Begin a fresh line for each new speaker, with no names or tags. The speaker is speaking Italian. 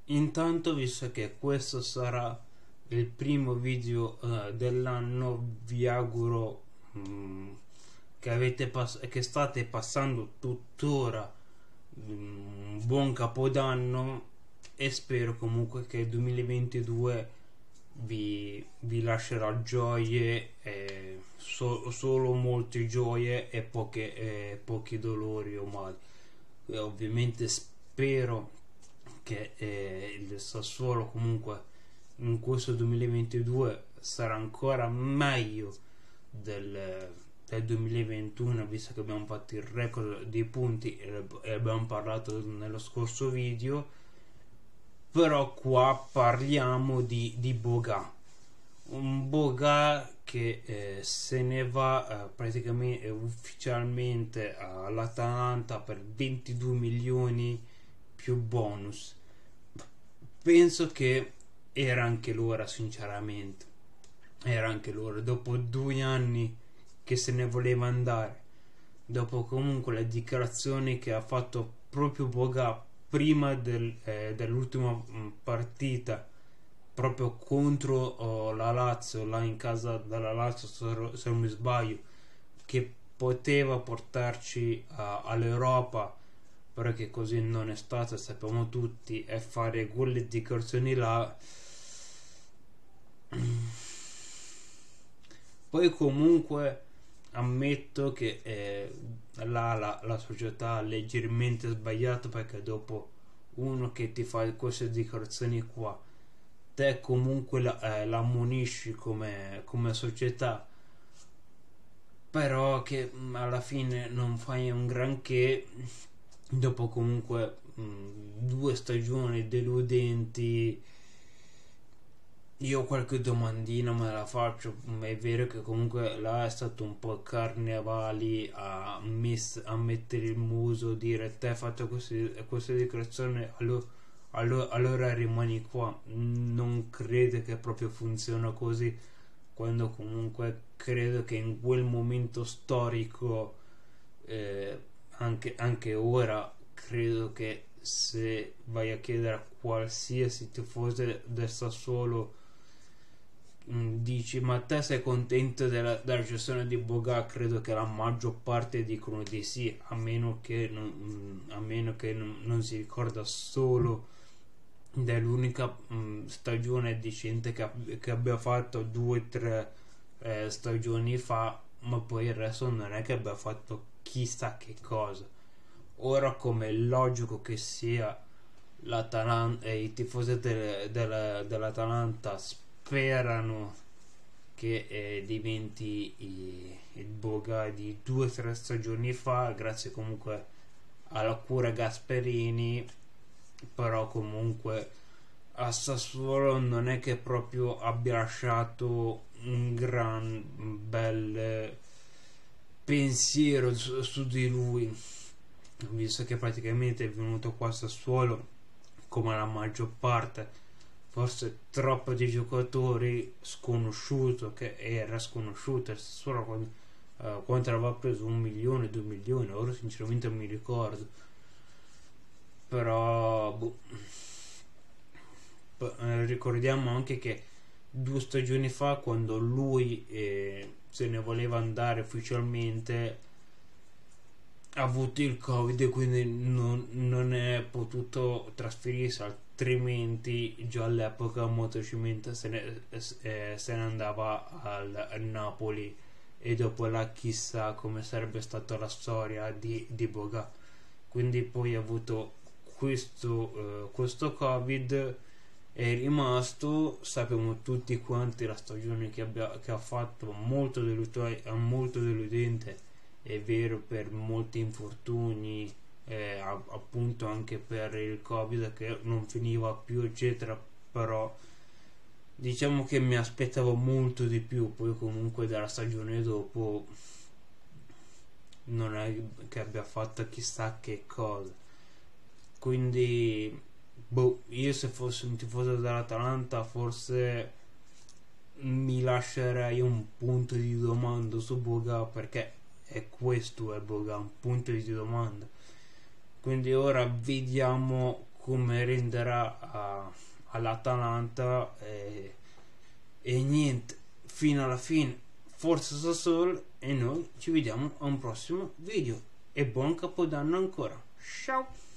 Intanto, visto che questo sarà il primo video dell'anno, vi auguro che state passando tuttora un buon capodanno, e spero comunque che il 2022 vi lascerà gioie, solo molte gioie e pochi dolori o mali. E ovviamente spero che il Sassuolo comunque in questo 2022 sarà ancora meglio del 2021, visto che abbiamo fatto il record dei punti e abbiamo parlato nello scorso video. Però qua parliamo di Boga, un Boga che se ne va praticamente ufficialmente all'Atalanta per 22 milioni più bonus. Penso che era anche l'ora, sinceramente, era anche l'ora, dopo 2 anni che se ne voleva andare, dopo comunque le dichiarazioni che ha fatto proprio Boga prima dell'ultima partita, proprio contro la Lazio, là in casa della Lazio, se non mi sbaglio, che poteva portarci all'Europa, però che così non è stato, sappiamo tutti, e fare quelle dichiarazioni là. Poi comunque ammetto che la società ha leggermente sbagliato, perché dopo uno che ti fa queste dichiarazioni qua, te comunque l'ammonisci come società, però che alla fine non fai un granché. Dopo comunque 2 stagioni deludenti, io qualche domandina me la faccio. È vero che comunque là è stato un po' carnevali a mettere il muso, dire te hai fatto queste dichiarazioni, allora rimani qua. Non credo che proprio funziona così, quando comunque credo che in quel momento storico, anche ora, credo che se vai a chiedere a qualsiasi tifoso del Sassuolo, dici ma te sei contento della gestione di Boga, credo che la maggior parte dicono di sì, a meno che non si ricorda solo dell'unica stagione decente che abbia fatto 2 o 3 stagioni fa, ma poi il resto non è che abbia fatto chissà che cosa. Ora, come è logico che sia, l'Atalanta e i tifosi dell'Atalanta sperano che diventi il Boga di 2 o 3 stagioni fa, grazie comunque alla cura Gasperini. Però comunque a Sassuolo non è che proprio abbia lasciato un gran bel pensiero su di lui, visto che praticamente è venuto qua a Sassuolo come la maggior parte, forse troppo, di giocatori sconosciuto, che era sconosciuto il Sassuolo quando aveva preso 1 milione, 2 milioni, ora sinceramente non mi ricordo. Però ricordiamo anche che 2 stagioni fa, quando lui se ne voleva andare ufficialmente, ha avuto il Covid e quindi non è potuto trasferirsi, altrimenti già all'epoca molto cimento se ne andava al Napoli, e dopo là chissà come sarebbe stata la storia di Boga. Quindi poi ha avuto questo Covid, è rimasto, sappiamo tutti quanti la stagione che ha fatto, molto deludente, è vero, per molti infortuni, appunto anche per il Covid che non finiva più, eccetera. Però diciamo che mi aspettavo molto di più. Poi comunque dalla stagione dopo non è che abbia fatto chissà che cosa, quindi io se fossi un tifoso dell'Atalanta forse mi lascerei un punto di domanda su Boga, perché questo è Boga, un punto di domanda. Quindi ora vediamo come renderà all'Atalanta, e niente, fino alla fine forza Sassuolo, e noi ci vediamo a un prossimo video e buon capodanno ancora. Ciao.